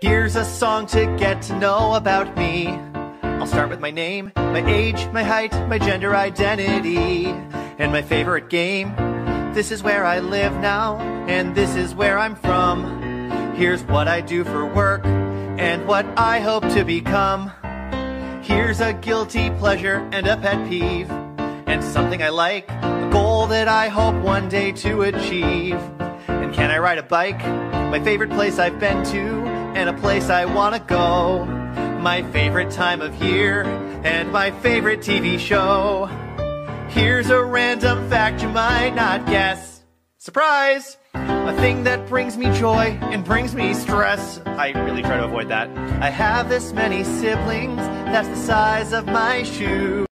Here's a song to get to know about me. I'll start with my name, my age, my height, my gender identity, and my favorite game. This is where I live now, and this is where I'm from. Here's what I do for work, and what I hope to become. Here's a guilty pleasure and a pet peeve, and something I like, a goal that I hope one day to achieve. And can I ride a bike? My favorite place I've been to, and a place I wanna go. My favorite time of year, and my favorite TV show. Here's a random fact you might not guess. Surprise! A thing that brings me joy and brings me stress. I really try to avoid that. I have this many siblings, that's the size of my shoe.